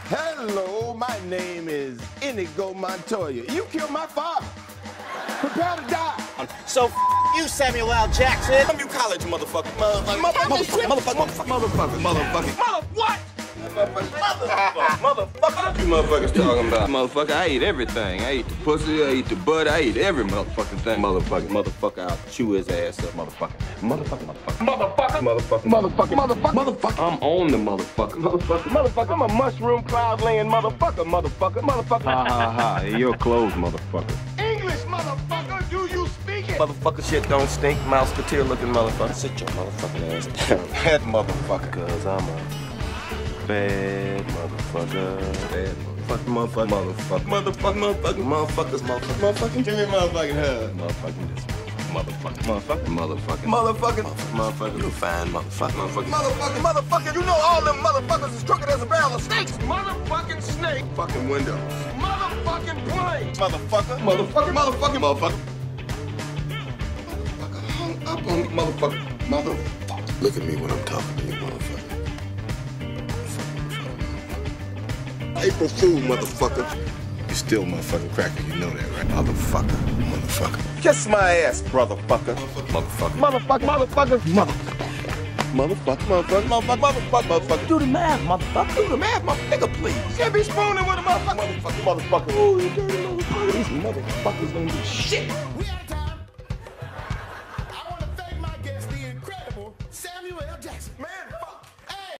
Hello, my name is Inigo Montoya. You killed my father. Prepare to die. So you, Samuel L. Jackson. I'm you college, motherfucker. Mother what? Motherfucker. What you motherfuckers talking about? Motherfucker, I eat everything. I eat the pussy, I eat the butt, I eat every motherfucking thing. Motherfucker, I'll chew his ass up, motherfucker. Motherfucker. I'm on the motherfucker. I'm a mushroom cloud laying motherfucker. Ha. You're closed, motherfucker. English, motherfucker. Do you speak it? Motherfucker shit don't stink, mouseketeer looking motherfucker. Sit your motherfucking ass down. Bad motherfucker. Cause I'm a bad motherfucker. Motherfucking give me a motherfucking hug. Motherfucker. You fine Motherfucker. You know all them motherfuckers is crooked as a barrel of snakes. Motherfucking snake. fucking windows. Motherfucking plane. Motherfucker. Hung up on me, motherfucker. Look at me when I'm talking to you, motherfucker. April Fool, motherfucker. You still motherfucking cracker, you know that, right? Motherfucker. Kiss my ass, brotherfucker. Motherfucker. Do the math, motherfucker. Do the math, motherfucker, please. You can't be spooning with a motherfucker. Motherfucker. Oh, you dirty motherfucker. These motherfuckers don't do shit.